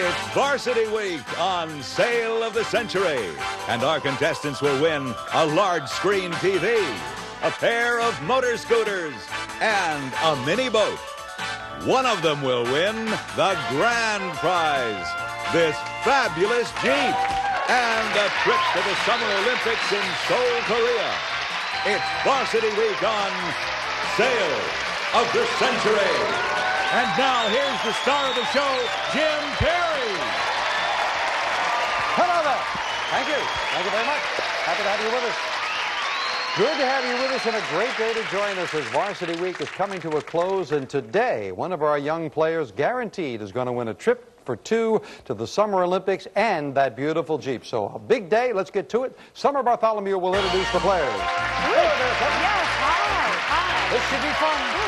It's Varsity Week on Sale of the Century. And our contestants will win a large screen TV, a pair of motor scooters, and a mini boat. One of them will win the grand prize, this fabulous Jeep, and a trip to the Summer Olympics in Seoul, Korea. It's Varsity Week on Sale of the Century. And now here's the star of the show, Jim Perry. Hello there. Thank you. Thank you very much. Happy to have you with us. Good to have you with us and a great day to join us as Varsity Week is coming to a close. And today, one of our young players guaranteed is going to win a trip for two to the Summer Olympics and that beautiful Jeep. So a big day. Let's get to it. Summer Bartholomew will introduce the players. Hello there, Summer. Yes, hi. This should be fun.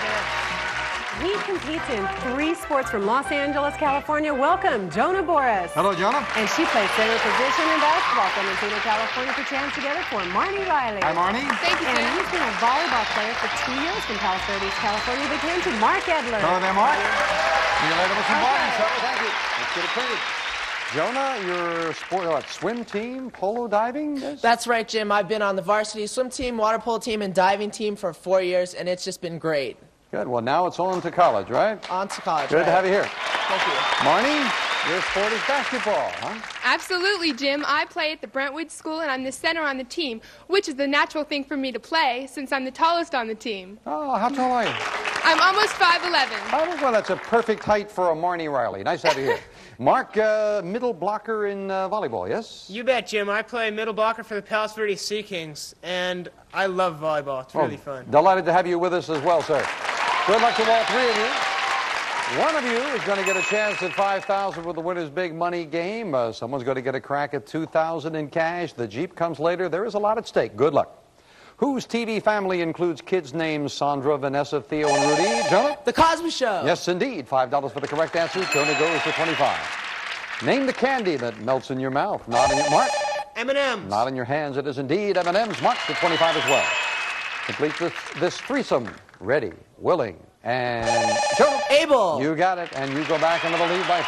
He competes in 3 sports from Los Angeles, California. Welcome, Jonah Boris. Hello, Jonah. And she plays center position in basketball from Encino, California. Put your hands together for Marnie Riley. Hi, Marnie. Thank you, And Sam. he's been a volleyball player for 2 years from Palos Verdes, California. Big hand to Mark Edler. Hello there, Mark. See you later with some bodies, Summer. Thank you. Let's get acquainted. Jonah, your sport, swim team, polo diving? Yes? That's right, Jim. I've been on the varsity swim team, water polo team, and diving team for 4 years, and it's just been great. Good. Well, now it's on to college, right? On to college. Good right? to have you here. Thank you. Marnie, your sport is basketball, huh? Absolutely, Jim. I play at the Brentwood School, and I'm the center on the team, which is the natural thing for me to play since I'm the tallest on the team. Oh, how tall are you? I'm almost 5'11". Oh, well, that's a perfect height for a Marnie Riley. Nice to have you here. Mark, middle blocker in volleyball, yes? You bet, Jim. I play middle blocker for the Palos Verdes Sea Kings, and I love volleyball. It's really fun. Delighted to have you with us as well, sir. Good luck to all 3 of you. One of you is going to get a chance at $5,000 with the winner's big money game. Someone's going to get a crack at $2,000 in cash. The Jeep comes later. There is a lot at stake. Good luck. Whose TV family includes kids named Sandra, Vanessa, Theo, and Rudy? Jonah? The Cosby Show. Yes, indeed. $5 for the correct answer. Jonah goes to 25. Name the candy that melts in your mouth. Not in your... Mark? M&M's. Not in your hands. It is indeed M&M's. Mark to 25 as well. Complete this threesome. Ready, willing, and Jonah. Abel. You got it, and you go back into the lead by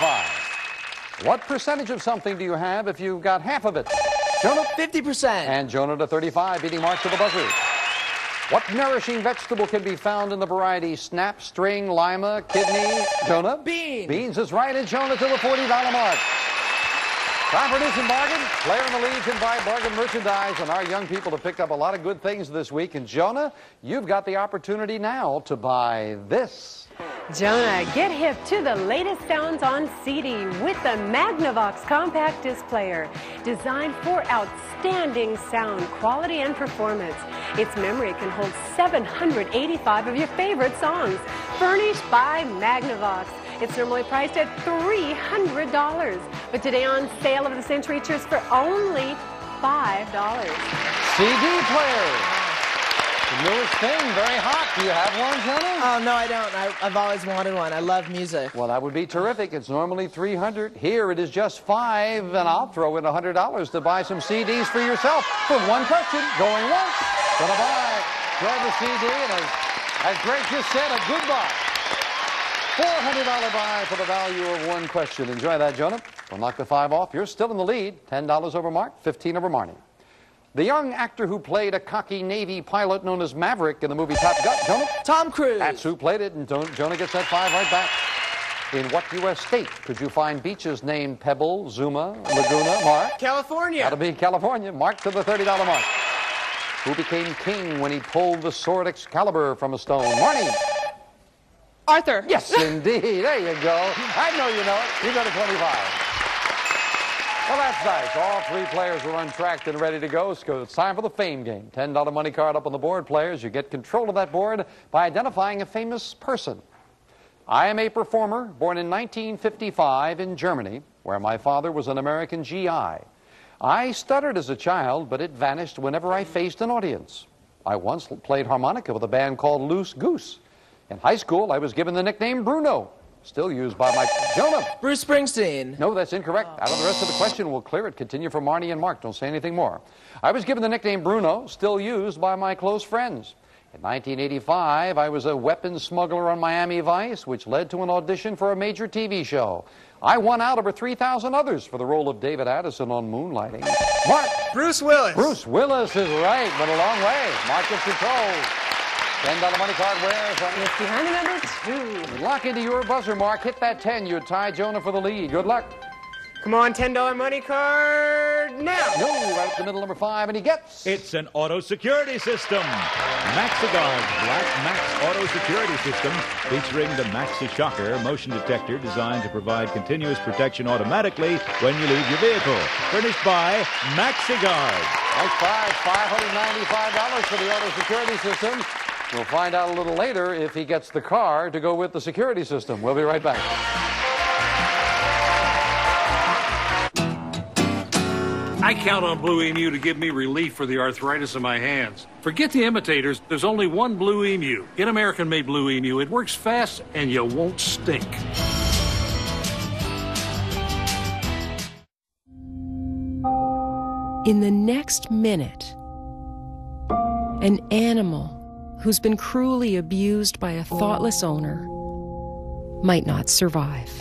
5. What percentage of something do you have if you've got half of it? Jonah? 50%. And Jonah to 35, beating Mark to the buzzer. What nourishing vegetable can be found in the variety snap, string, lima, kidney? Jonah? Bean. Beans is right, and Jonah to the $40 mark. Time for News and Bargain. Player in the lead can buy bargain merchandise, and our young people have picked up a lot of good things this week. And Jonah, you've got the opportunity now to buy this. Jonah, get hip to the latest sounds on CD with the Magnavox Compact Disc Player. Designed for outstanding sound quality and performance. Its memory can hold 785 of your favorite songs. Furnished by Magnavox. It's normally priced at $300. But today on Sale of the Century, it's for only $5. CD player. The newest thing, very hot. Do you have one, Jonah? Oh, no, I don't. I've always wanted one. I love music. Well, that would be terrific. It's normally $300. Here it is just $5, and I'll throw in $100 to buy some CDs for yourself. For one question, going once, gonna buy. Grab the CD, and as Greg just said, a good buy. $400 buy for the value of one question. Enjoy that, Jonah. We'll knock the 5 off. You're still in the lead. $10 over Mark, 15 over Marnie. The young actor who played a cocky Navy pilot known as Maverick in the movie Top Gun. Jonah? Tom Cruise. That's who played it, and Jonah gets that 5 right back. In what U.S. state could you find beaches named Pebble, Zuma, Laguna? Mark? California. That'll be California. Mark to the $30 mark. Who became king when he pulled the sword Excalibur from a stone? Marnie? Arthur. Yes, indeed. There you go. I know you know it. You go to 25. Well, that's nice. All 3 players are untracked and ready to go. So it's time for the fame game. $10 money card up on the board. Players, you get control of that board by identifying a famous person. I am a performer born in 1955 in Germany, where my father was an American GI. I stuttered as a child, but it vanished whenever I faced an audience. I once played harmonica with a band called Loose Goose. In high school, I was given the nickname Bruno, still used by my... Jonah! Bruce Springsteen. No, that's incorrect. Out of the rest of the question, we'll clear it. Continue for Marnie and Mark. Don't say anything more. I was given the nickname Bruno, still used by my close friends. In 1985, I was a weapons smuggler on Miami Vice, which led to an audition for a major TV show. I won out over 3,000 others for the role of David Addison on Moonlighting. Mark. Bruce Willis. Bruce Willis is right. Went a long way. Mark gets control. $10 money card wears. It's behind the number 2. Good luck into your buzzer, Mark. Hit that 10. You tie Jonah for the lead. Good luck. Come on, $10 money card now. No, right up the middle, number 5, and he gets... It's an auto security system. Maxigard Black Max Auto Security System, featuring the Maxi Shocker motion detector designed to provide continuous protection automatically when you leave your vehicle. Furnished by Maxigard. Nice prize, $595 for the auto security system. We'll find out a little later if he gets the car to go with the security system. We'll be right back. I count on Blue Emu to give me relief for the arthritis in my hands. Forget the imitators. There's only one Blue Emu. Get American-made Blue Emu. It works fast and you won't stink. In the next minute, an animal who's been cruelly abused by a thoughtless owner might not survive.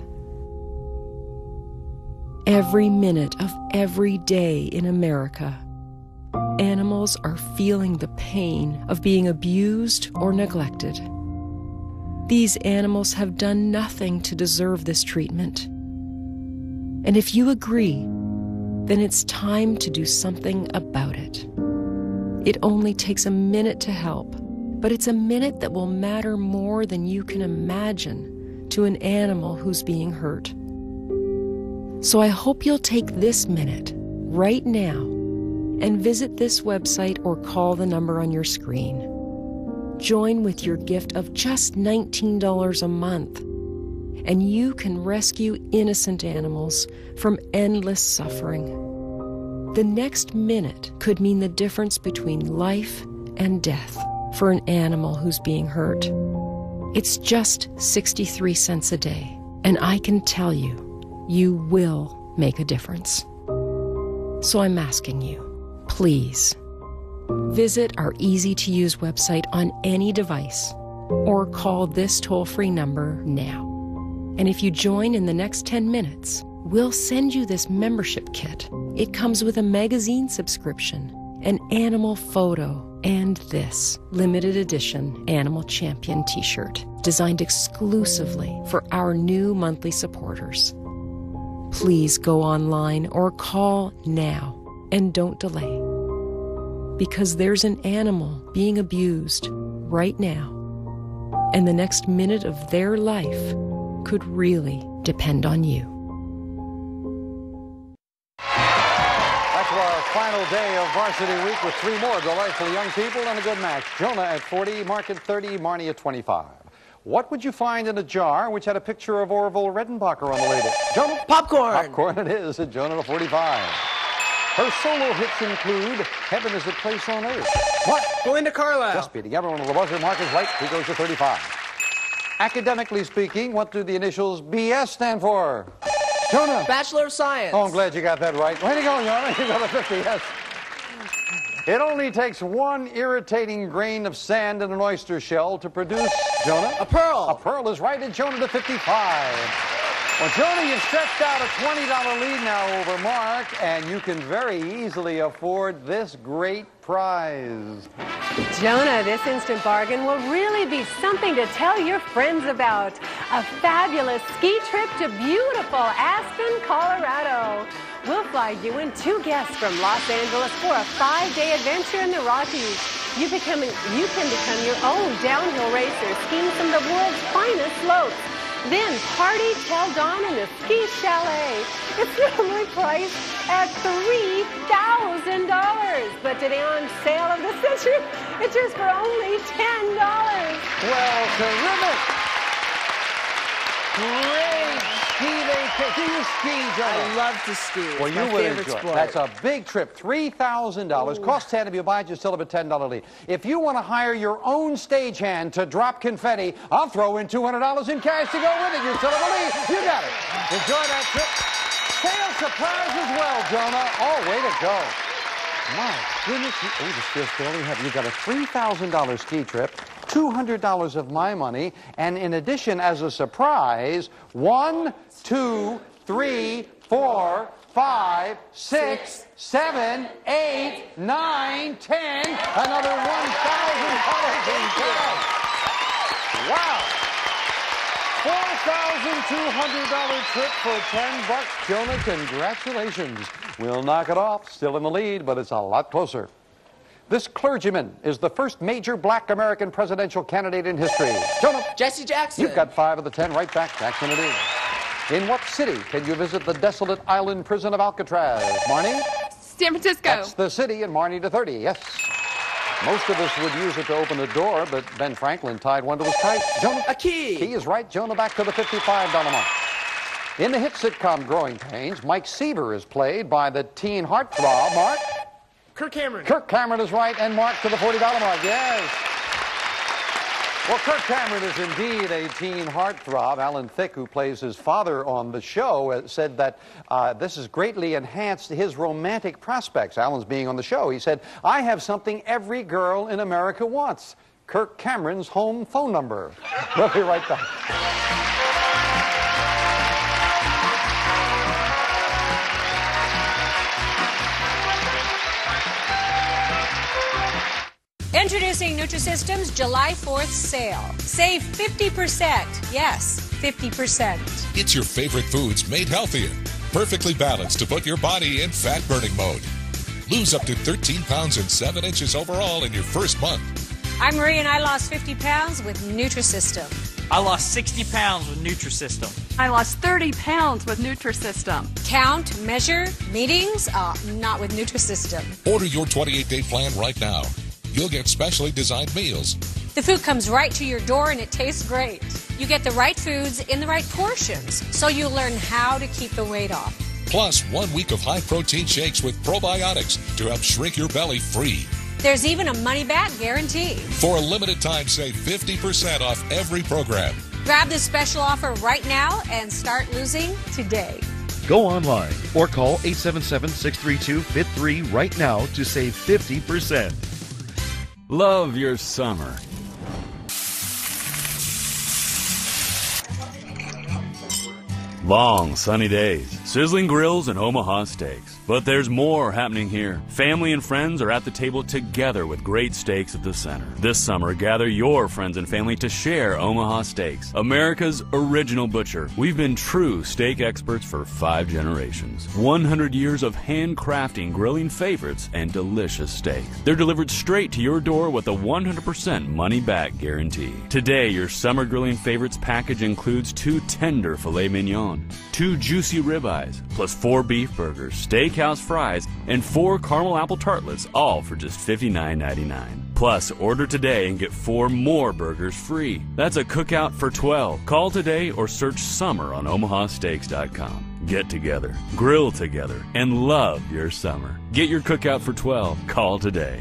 Every minute of every day in America, animals are feeling the pain of being abused or neglected. These animals have done nothing to deserve this treatment. And if you agree, then it's time to do something about it. It only takes a minute to help, but it's a minute that will matter more than you can imagine to an animal who's being hurt. So I hope you'll take this minute, right now, and visit this website or call the number on your screen. Join with your gift of just $19 a month, and you can rescue innocent animals from endless suffering. The next minute could mean the difference between life and death for an animal who's being hurt. It's just 63 cents a day, and I can tell you, you will make a difference. So I'm asking you, please, visit our easy-to-use website on any device or call this toll-free number now. And if you join in the next 10 minutes, we'll send you this membership kit. It comes with a magazine subscription, an animal photo, and this limited edition Animal Champion t-shirt designed exclusively for our new monthly supporters. Please go online or call now and don't delay, because there's an animal being abused right now, and the next minute of their life could really depend on you. That's our final day of Varsity Week with 3 more delightful young people and a good match. Jonah at 40, Mark at 30, Marnie at 25. What would you find in a jar which had a picture of Orville Redenbacher on the label? Jonah? Popcorn. Popcorn it is at Jonah at 45. Her solo hits include Heaven is a Place on Earth. What? Belinda Carlisle. Just beating everyone on the buzzer. Mark is right. He goes to 35. Academically speaking, what do the initials BS stand for? Jonah. Bachelor of Science. Oh, I'm glad you got that right. Way to go, Jonah. You got a 50, yes. It only takes one irritating grain of sand in an oyster shell to produce, Jonah? A pearl. A pearl is right, and Jonah to 55. Well, Jonah, you've stretched out a $20 lead now over Mark, and you can very easily afford this great prize. Jonah, this instant bargain will really be something to tell your friends about. A fabulous ski trip to beautiful Aspen, Colorado. We'll fly you and 2 guests from Los Angeles for a 5-day adventure in the Rockies. You can become your own downhill racer, skiing some of the world's finest slopes. Then party till dawn in the ski chalet. It's normally priced at $3,000, but today on Sale of the Century, it's just for only $10. Well, terrific. Great ski vacation. Do you ski, Jonah? I love to ski. It's Well, my you would favorite enjoy it. sport. That's a big trip. $3,000. Cost 10 if you buy it. You still have a $10 lead. If you want to hire your own stagehand to drop confetti, I'll throw in $200 in cash to go with it. You still have a lead. You got it. Enjoy that trip. Sale surprise as well, Jonah. Oh, way to go. My goodness, this feels fairly heavy. You've got a $3,000 ski trip, $200 of my money, and in addition, as a surprise, 1, 2, 3, 4, 5, 6, 7, 8, 9, 10, another $1,000 in cash. Wow. $4,200 trip for $10. Jonah, congratulations. We'll knock it off. Still in the lead, but it's a lot closer. This clergyman is the first major black American presidential candidate in history. Jonah. Jesse Jackson. You've got 5 of the 10 right back. Jackson it is. In what city can you visit the desolate island prison of Alcatraz? Marnie? San Francisco. That's the city, and Marnie to 30, yes. Most of us would use it to open the door, but Ben Franklin tied one to his kite. Jonah? A key. Key is right. Jonah back to the $55 mark. In the hit sitcom Growing Pains, Mike Seaver is played by the teen heartthrob, Mark? Kirk Cameron. Kirk Cameron is right, and Mark to the $40 mark, yes. Well, Kirk Cameron is indeed a teen heartthrob. Alan Thicke, who plays his father on the show, said that this has greatly enhanced his romantic prospects. Alan's being on the show. He said, I have something every girl in America wants. Kirk Cameron's home phone number. We'll be right back. Introducing Nutrisystem's July 4th sale. Save 50%. Yes, 50%. It's your favorite foods made healthier. Perfectly balanced to put your body in fat-burning mode. Lose up to 13 pounds and 7 inches overall in your first month. I'm Marie and I lost 50 pounds with Nutrisystem. I lost 60 pounds with Nutrisystem. I lost 30 pounds with Nutrisystem. Count, measure, meetings? Not with Nutrisystem. Order your 28-day plan right now. You'll get specially designed meals. The food comes right to your door and it tastes great. You get the right foods in the right portions, so you learn how to keep the weight off. Plus, 1 week of high-protein shakes with probiotics to help shrink your belly free. There's even a money-back guarantee. For a limited time, save 50% off every program. Grab this special offer right now and start losing today. Go online or call 877-632-FIT3 right now to save 50%. Love your summer. Long sunny days, sizzling grills, and Omaha steaks. But there's more happening here. Family and friends are at the table together with great steaks at the center. This summer, gather your friends and family to share Omaha Steaks, America's original butcher. We've been true steak experts for 5 generations. 100 years of handcrafting, grilling favorites, and delicious steaks. They're delivered straight to your door with a 100% money-back guarantee. Today, your summer grilling favorites package includes 2 tender filet mignon, 2 juicy ribeyes, plus 4 beef burgers, steakhouse fries, and 4 caramel apple tartlets, all for just $59.99. Plus, order today and get 4 more burgers free. That's a cookout for 12. Call today or search summer on omahasteaks.com. Get together, grill together, and love your summer. Get your cookout for 12. Call today.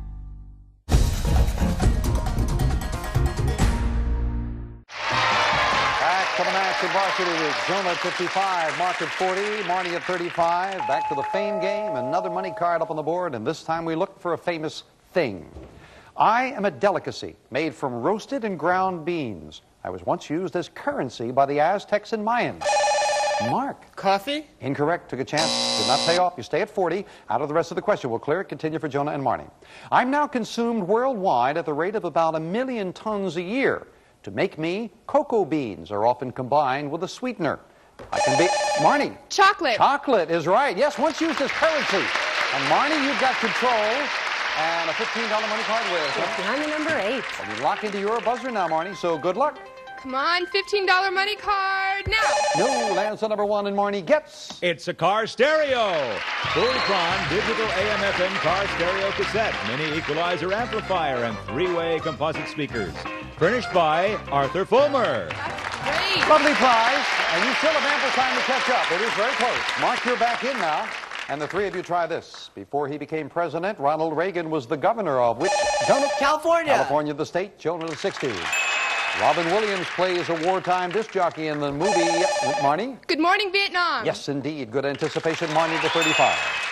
To the match in Varsity Week. Jonah at 55, Mark at 40, Marnie at 35. Back to the fame game. Another money card up on the board, and this time we look for a famous thing. I am a delicacy made from roasted and ground beans. I was once used as currency by the Aztecs and Mayans. Mark. Coffee? Incorrect. Took a chance. Did not pay off. You stay at 40. Out of the rest of the question. We'll clear it. Continue for Jonah and Marnie. I'm now consumed worldwide at the rate of about 1 million tons a year. To make me, cocoa beans are often combined with a sweetener. I can be... Marnie. Chocolate. Chocolate is right. Yes, once used as currency. And Marnie, you've got control. And a $15 money card with. Behind the number 8. And you lock into your buzzer now, Marnie, so good luck. Come on, $15 money card now. No, lands on number 1, and Marnie gets... It's a car stereo. Fultron digital AM/FM car stereo cassette, mini equalizer amplifier, and 3-way composite speakers. Furnished by Arthur Fulmer. Great. Lovely prize, and you still have ample time to catch up. It is very close. Mark, you're back in now. And the 3 of you try this. Before he became president, Ronald Reagan was the governor of which? Jonah? California. California, the state. Jonah, the 60s. Robin Williams plays a wartime disc jockey in the movie. Marnie? Good Morning, Vietnam. Yes, indeed. Good anticipation. Marnie, the 35.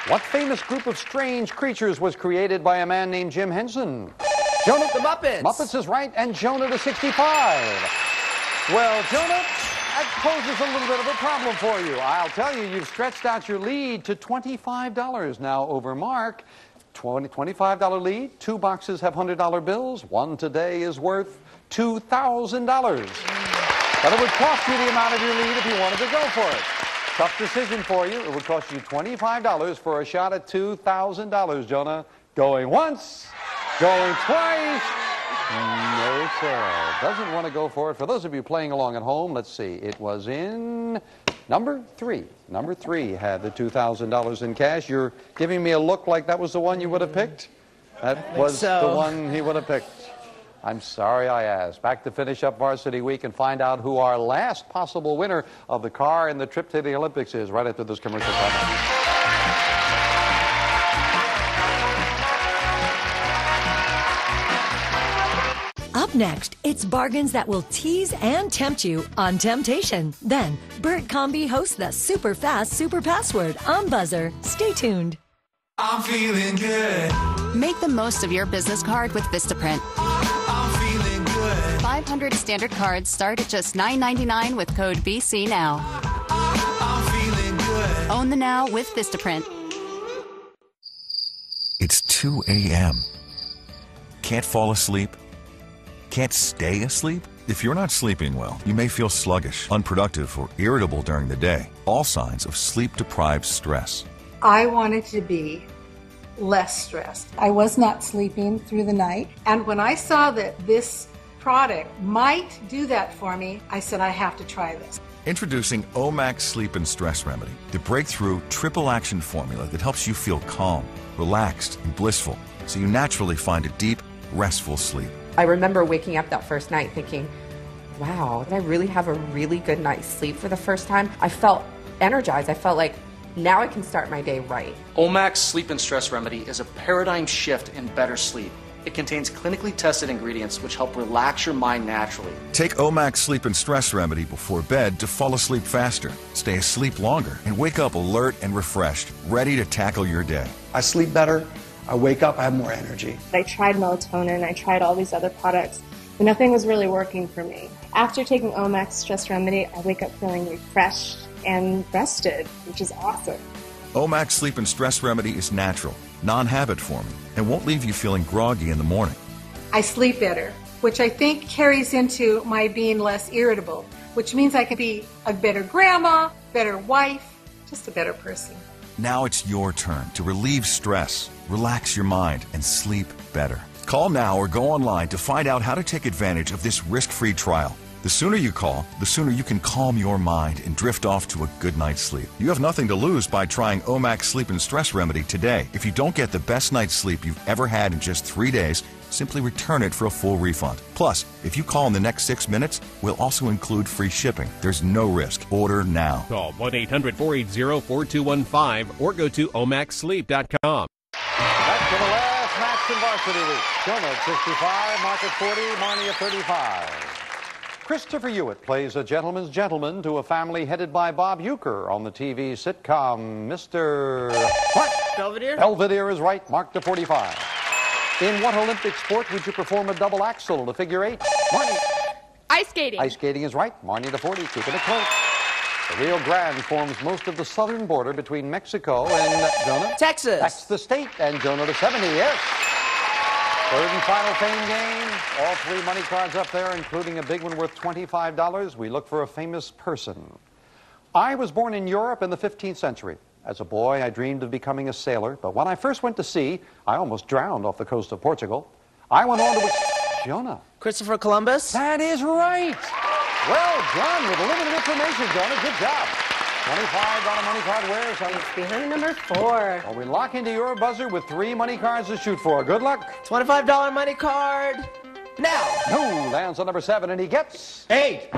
What famous group of strange creatures was created by a man named Jim Henson? Jonah? The Muppets. Muppets is right, and Jonah to 65. Well, Jonah, that poses a little bit of a problem for you. I'll tell you, you've stretched out your lead to $25 now over Mark. $25 lead, 2 boxes have $100 bills, 1 today is worth $2,000. But it would cost you the amount of your lead if you wanted to go for it. Tough decision for you. It would cost you $25 for a shot at $2,000, Jonah. Going once, going twice. No, sir. Doesn't want to go for it. For those of you playing along at home, let's see. It was in number 3. Number 3 had the $2,000 in cash. You're giving me a look like that was the one you would have picked? That was the one he would have picked. I'm sorry I asked. Back to finish up Varsity Week and find out who our last possible winner of the car and the trip to the Olympics is right after this commercial comment. Up next, it's bargains that will tease and tempt you on Temptation. Then, Bert Comby hosts the super fast super password on Buzzer. Stay tuned. I'm feeling good. Make the most of your business card with Vistaprint. I'm feeling good. 500 standard cards start at just $9.99 with code BC Now. I'm feeling good. Own the Now with Vistaprint. It's 2 a.m. Can't fall asleep? Can't stay asleep? If you're not sleeping well, you may feel sluggish, unproductive, or irritable during the day. All signs of sleep-deprived stress. I wanted to be less stressed. I was not sleeping through the night. And when I saw that this product might do that for me, I said, I have to try this. Introducing Omax Sleep and Stress Remedy, the breakthrough triple-action formula that helps you feel calm, relaxed, and blissful, so you naturally find a deep, restful sleep. I remember waking up that first night thinking, wow, did I really have a really good night's sleep for the first time? I felt energized. I felt like now I can start my day right. Omax Sleep and Stress Remedy is a paradigm shift in better sleep. It contains clinically tested ingredients which help relax your mind naturally. Take Omax Sleep and Stress Remedy before bed to fall asleep faster, stay asleep longer, and wake up alert and refreshed, ready to tackle your day. I sleep better. I wake up, I have more energy. I tried melatonin, I tried all these other products, but nothing was really working for me. After taking Omax Stress Remedy, I wake up feeling refreshed and rested, which is awesome. Omax Sleep and Stress Remedy is natural, non-habit forming, and won't leave you feeling groggy in the morning. I sleep better, which I think carries into my being less irritable, which means I can be a better grandma, better wife, just a better person. Now it's your turn to relieve stress, relax your mind, and sleep better. Call now or go online to find out how to take advantage of this risk-free trial. The sooner you call, the sooner you can calm your mind and drift off to a good night's sleep. You have nothing to lose by trying Omax Sleep and Stress Remedy today. If you don't get the best night's sleep you've ever had in just 3 days, simply return it for a full refund. Plus, if you call in the next 6 minutes, we'll also include free shipping. There's no risk. Order now. Call 1-800-480-4215 or go to omaxsleep.com. Back to the last match in Varsity Week. Jonah at 65, Mark at 40, Marnie at 35. Christopher Hewitt plays a gentleman's gentleman to a family headed by Bob Uecker on the TV sitcom Mr. What? Belvedere? Belvedere is right. Mark to 45. In what Olympic sport would you perform a double axel to figure 8? Marnie. Ice skating. Ice skating is right. Marnie to 40, keeping it close. The Rio Grande forms most of the southern border between Mexico and Jonah. Texas. That's the state. And Jonah to 70, yes. Third and final fame game. All 3 money cards up there, including a big one worth $25. We look for a famous person. I was born in Europe in the 15th century. As a boy, I dreamed of becoming a sailor, but when I first went to sea, I almost drowned off the coast of Portugal. I went on to... Jonah. Christopher Columbus? That is right. Well done with limited information, Jonah. Good job. $25 money card where, son? It's behind number 4. Well, we lock into your buzzer with 3 money cards to shoot for. Good luck. $25 money card. Now. No, lands on number 7, and he gets... $800.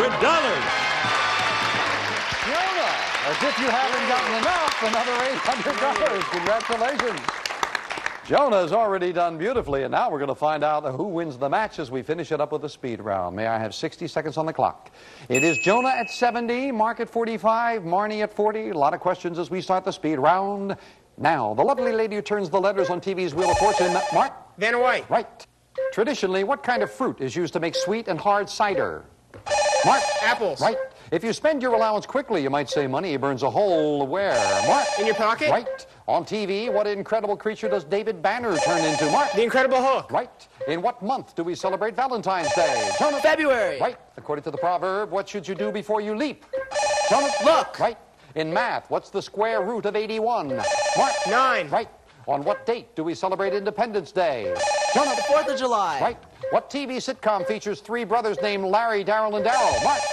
Jonah, as if you haven't gotten enough, another $800. Congratulations. Jonah has already done beautifully, and now we're going to find out who wins the match as we finish it up with a speed round. May I have 60 seconds on the clock? It is Jonah at 70, Mark at 45, Marnie at 40. A lot of questions as we start the speed round. Now, the lovely lady who turns the letters on TV's Wheel of Fortune, Mark? Vanna White. Right. Traditionally, what kind of fruit is used to make sweet and hard cider? Mark? Apples. Right. If you spend your allowance quickly, you might say money burns a hole where? Mark? In your pocket. Right. On TV, what incredible creature does David Banner turn into? Mark? The Incredible Hulk. Right. In what month do we celebrate Valentine's Day? Jonah? February. Right. According to the proverb, what should you do before you leap? Jonah? Look. Right. In math, what's the square root of 81? Mark? 9. Right. On what date do we celebrate Independence Day? Jonah? The 4th of July. Right. What TV sitcom features three brothers named Larry, Darryl, and Darryl? Mark?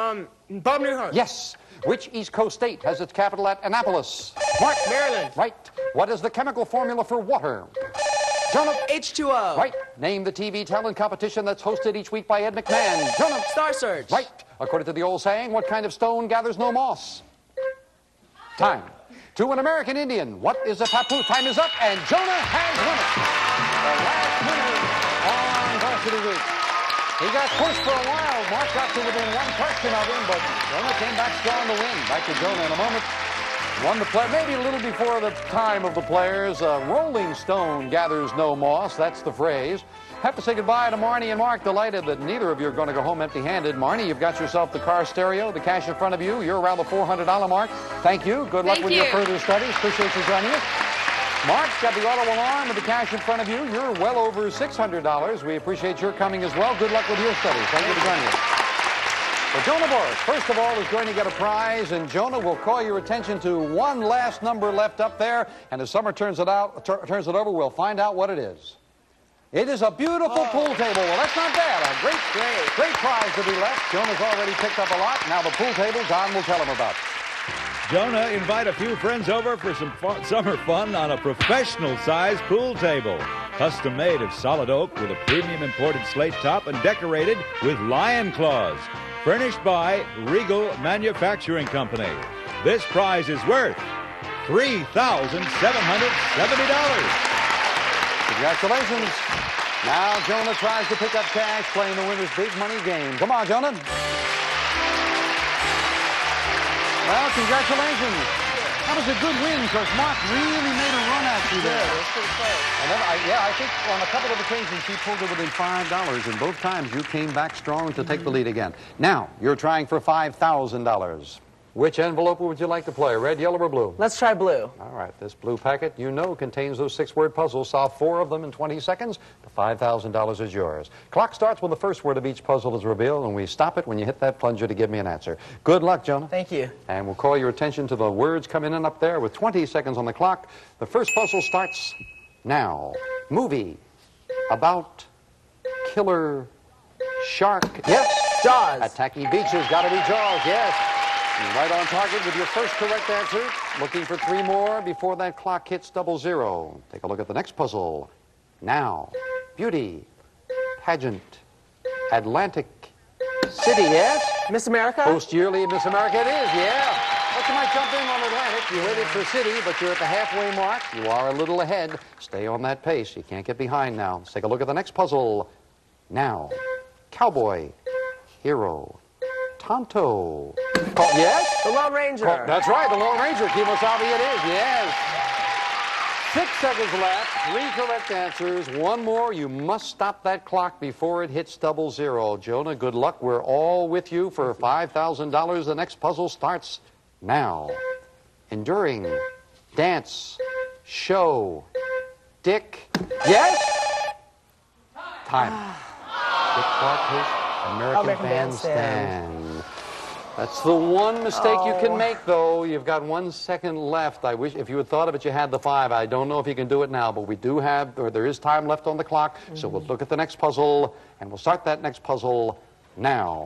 Bob Newhart. Yes. Which East Coast state has its capital at Annapolis? Mark? Maryland. Right. What is the chemical formula for water? Jonah? H2O. Right. Name the TV talent competition that's hosted each week by Ed McMahon. Jonah? Star Search. Right. According to the old saying, what kind of stone gathers no moss? Time. To an American Indian, what is a papoose? Time is up, and Jonah has won it. The last winner on Varsity Week. He got pushed for a while. Mark got to within one question of him, but Jonah came back strong to win. Back to Jonah in a moment. Won the play, maybe a little before the time of the players. Rolling stone gathers no moss. That's the phrase. Have to say goodbye to Marnie and Mark. Delighted that neither of you are going to go home empty-handed. Marnie, you've got yourself the car stereo, the cash in front of you. You're around the $400 mark. Thank you. Good luck with your further studies. Appreciate you joining us. Mark's got the auto alarm with the cash in front of you. You're well over $600. We appreciate your coming as well. Good luck with your studies. Thank you for joining us. Well, Jonah Boris, first of all, is going to get a prize, and Jonah will call your attention to one last number left up there, and as Summer turns it over, we'll find out what it is. It is a beautiful pool table. Well, that's not bad. A great prize to be left. Jonah's already picked up a lot. Now the pool table, Don will tell him about. Jonah, invite a few friends over for some summer fun on a professional-sized pool table. Custom made of solid oak with a premium imported slate top and decorated with lion claws. Furnished by Regal Manufacturing Company. This prize is worth $3,770. Congratulations. Now Jonah tries to pick up cash playing the winner's big money game. Come on, Jonah. Well, congratulations. That was a good win because Mark really made a run at you there. Yeah, it was pretty close. And then, I think on a couple of occasions he pulled it within $5, and both times you came back strong to take the lead again. Now, you're trying for $5,000. Which envelope would you like to play, red, yellow, or blue? Let's try blue. All right, this blue packet, you know, contains those 6-word puzzles. Solve 4 of them in 20 seconds. The $5,000 is yours. Clock starts when the first word of each puzzle is revealed, and we stop it when you hit that plunger to give me an answer. Good luck, Jonah. Thank you. And we'll call your attention to the words coming in up there with 20 seconds on the clock. The first puzzle starts now. Movie about killer shark. Yes. Jaws. At Tacky Beaches. Got to be Jaws, yes. Right on target with your first correct answer. Looking for 3 more before that clock hits 00. Take a look at the next puzzle. Now, beauty, pageant, Atlantic City, yes? Miss America? Post-yearly Miss America it is, yeah. But you might jump in on Atlantic. You waited for City, but you're at the halfway mark. You are a little ahead. Stay on that pace. You can't get behind now. Let's take a look at the next puzzle. Now, cowboy, hero, Tonto. Yes? The Lone Ranger. That's right, the Lone Ranger. Kemosabe it is, yes. 6 seconds left, 3 correct answers, 1 more. You must stop that clock before it hits 00. Jonah, good luck. We're all with you for $5,000. The next puzzle starts now. Enduring, dance, show, Dick. Yes? Time. Dick Clark, his American Bandstand. That's the one mistake you can make, though. You've got 1 second left. I wish if you had thought of it, you had the 5. I don't know if you can do it now, but we do have, or there is time left on the clock. So we'll look at the next puzzle, and we'll start that next puzzle now.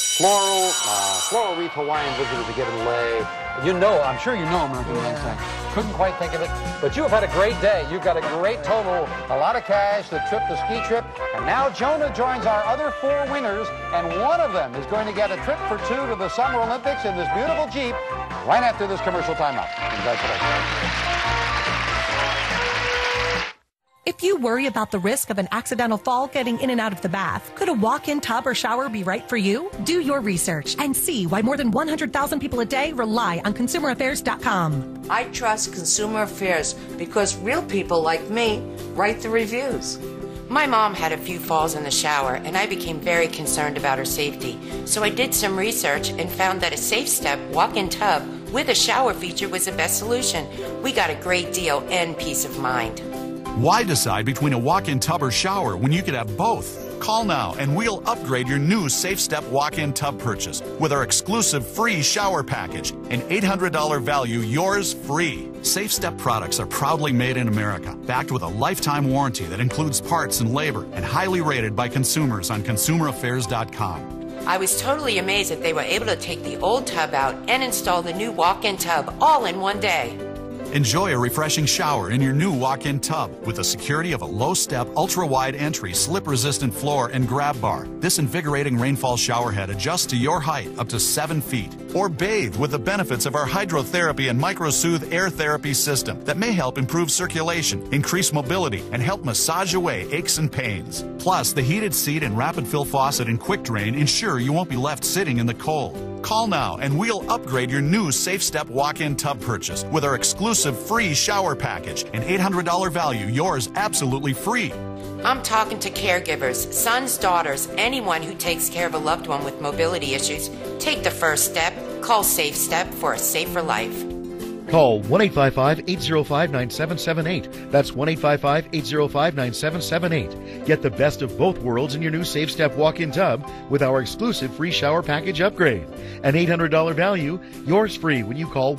Floral wreath Hawaiian visitors are given lay. You know, I'm sure you know American Bandstand. Couldn't quite think of it, but you have had a great day. You've got a great total, a lot of cash, the ski trip, and now Jonah joins our other 4 winners, and one of them is going to get a trip for 2 to the Summer Olympics in this beautiful Jeep right after this commercial timeout. Congratulations. If You worry about the risk of an accidental fall getting in and out of the bath. Could a walk-in tub or shower be right for you? Do your research and see why more than 100,000 people a day rely on ConsumerAffairs.com. I trust Consumer Affairs because real people like me write the reviews. My mom had a few falls in the shower, and I became very concerned about her safety. So I did some research and found that a Safe Step walk-in tub with a shower feature was the best solution. We got a great deal and peace of mind. Why decide between a walk-in tub or shower when you could have both? Call now and we'll upgrade your new Safe Step walk-in tub purchase with our exclusive free shower package. An $800 value, yours free. Safe Step products are proudly made in America, backed with a lifetime warranty that includes parts and labor, and highly rated by consumers on ConsumerAffairs.com. I was totally amazed that they were able to take the old tub out and install the new walk-in tub all in one day. Enjoy a refreshing shower in your new walk-in tub with the security of a low-step, ultra-wide entry, slip-resistant floor and grab bar. This invigorating rainfall shower head adjusts to your height up to 7 feet. Or bathe with the benefits of our hydrotherapy and microsoothe air therapy system that may help improve circulation, increase mobility, and help massage away aches and pains. Plus, the heated seat and rapid fill faucet and quick drain ensure you won't be left sitting in the cold. Call now and we'll upgrade your new Safe Step walk-in tub purchase with our exclusive free shower package. An $800 value, yours absolutely free. I'm talking to caregivers, sons, daughters, anyone who takes care of a loved one with mobility issues. Take the first step. Call Safe Step for a safer life. Call 1-855-805-9778. That's 1-855-805-9778. Get the best of both worlds in your new Safe Step walk-in tub with our exclusive free shower package upgrade. An $800 value, yours free when you call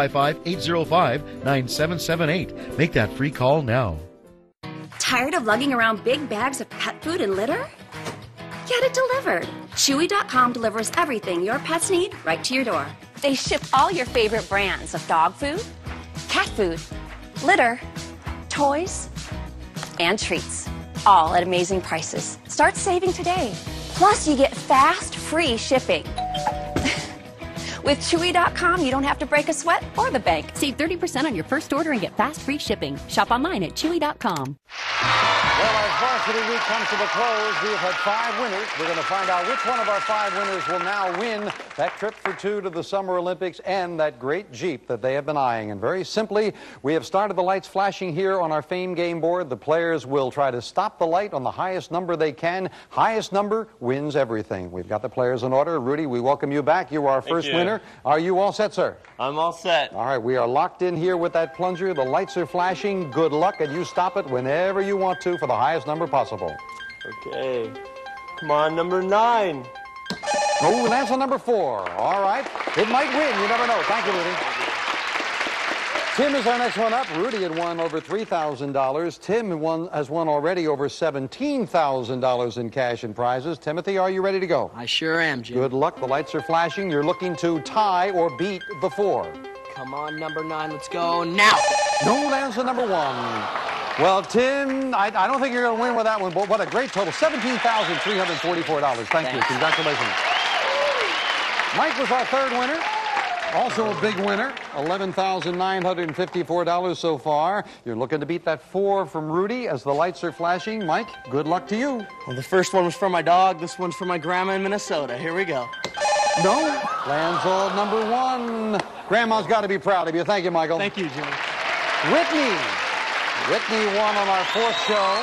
1-855-805-9778. Make that free call now. Tired of lugging around big bags of pet food and litter? Get it delivered. Chewy.com delivers everything your pets need right to your door. They ship all your favorite brands of dog food, cat food, litter, toys, and treats, all at amazing prices. Start saving today. Plus, you get fast, free shipping. With Chewy.com, you don't have to break a sweat or the bank. Save 30% on your first order and get fast, free shipping. Shop online at Chewy.com. Well, as varsity week comes to the close, we've had 5 winners. We're going to find out which one of our 5 winners will now win that trip for 2 to the Summer Olympics and that great Jeep that they have been eyeing. And very simply, we have started the lights flashing here on our Fame game board. The players will try to stop the light on the highest number they can. Highest number wins everything. We've got the players in order. Rudy, we welcome you back. You are our first winner. Are you all set, sir? I'm all set. All right, we are locked in here with that plunger. The lights are flashing. Good luck, and you stop it whenever you want to for the highest number possible. Okay. Come on, number 9. Oh, that's on number 4. All right. It might win. You never know. Thank you, Rudy. Tim is our next one up. Rudy had won over $3,000. Tim has won already over $17,000 in cash and prizes. Timothy, are you ready to go? I sure am, Jim. Good luck. The lights are flashing. You're looking to tie or beat the 4. Come on, number 9. Let's go now. No, that's the number 1. Well, Tim, I don't think you're going to win with that one, but what a great total. $17,344. Thank you. Congratulations. Mike was our 3rd winner. Also a big winner, $11,954 so far. You're looking to beat that 4 from Rudy as the lights are flashing. Mike, good luck to you. Well, the first one was for my dog. This one's for my grandma in Minnesota. Here we go. No, lands on number 1. Grandma's got to be proud of you. Thank you, Michael. Thank you, Jimmy. Whitney won on our 4th show,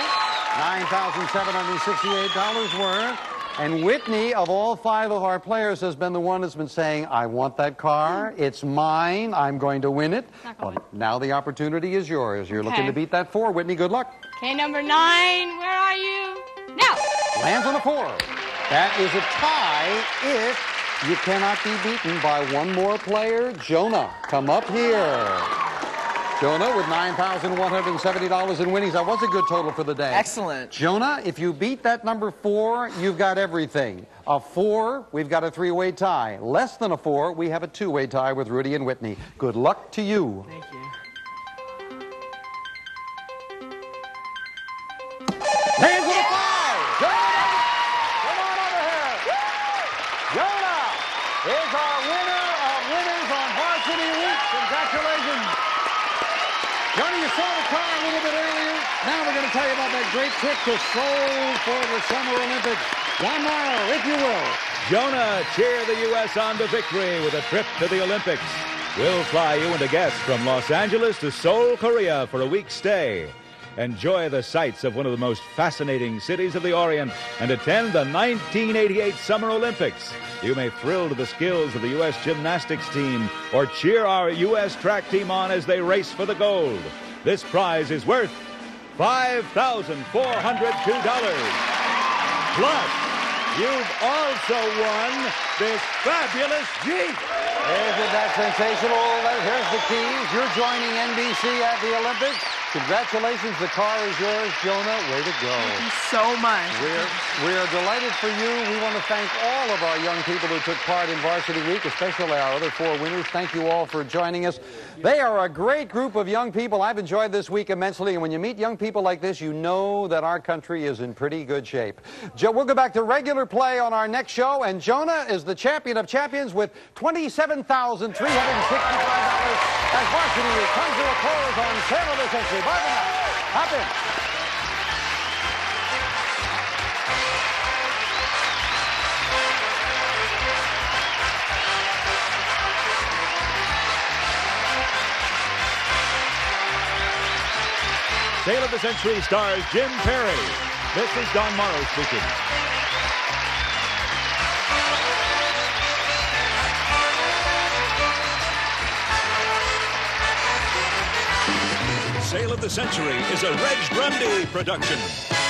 $9,768 worth. And Whitney, of all 5 of our players, has been the one that's been saying, I want that car. It's mine. I'm going to win it. Well, now the opportunity is yours. You're looking to beat that 4. Whitney, good luck. Okay, number 9, where are you? Now. Lands on a 4. That is a tie if you cannot be beaten by one more player. Jonah, come up here. Jonah with $9,170 in winnings. That was a good total for the day. Excellent. Jonah, if you beat that number 4, you've got everything. A 4, we've got a 3-way tie. Less than a 4, we have a 2-way tie with Rudy and Whitney. Good luck to you. Thank you. Hands on the 5. Jonah, come on over here. Jonah is our winner of Winners on Varsity Week. Congratulations. Johnny, you saw the car a little bit earlier. Now we're going to tell you about that great trip to Seoul for the Summer Olympics. John Morrow, if you will. Jonah, cheer the U.S. on to victory with a trip to the Olympics. We'll fly you and a guest from Los Angeles to Seoul, Korea for a week's stay. Enjoy the sights of one of the most fascinating cities of the Orient and attend the 1988 Summer Olympics. You may thrill to the skills of the U.S. gymnastics team or cheer our U.S. track team on as they race for the gold. This prize is worth $5,402. Plus, you've also won this fabulous Jeep. Isn't that sensational? Here's the keys. You're joining NBC at the Olympics. Congratulations, the car is yours. Jonah, way to go. Thank you so much. We're delighted for you. We want to thank all of our young people who took part in Varsity Week, especially our other 4 winners. Thank you all for joining us. They are a great group of young people. I've enjoyed this week immensely, and when you meet young people like this, you know that our country is in pretty good shape. We'll go back to regular play on our next show, and Jonah is the champion of champions with $27,365 as Varsity Week comes to a close on Sale of the Century. Bye for now. Hop in. Sale of the Century stars Jim Perry. This is Don Morrow speaking. Sale of the Century is a Reg Grundy production.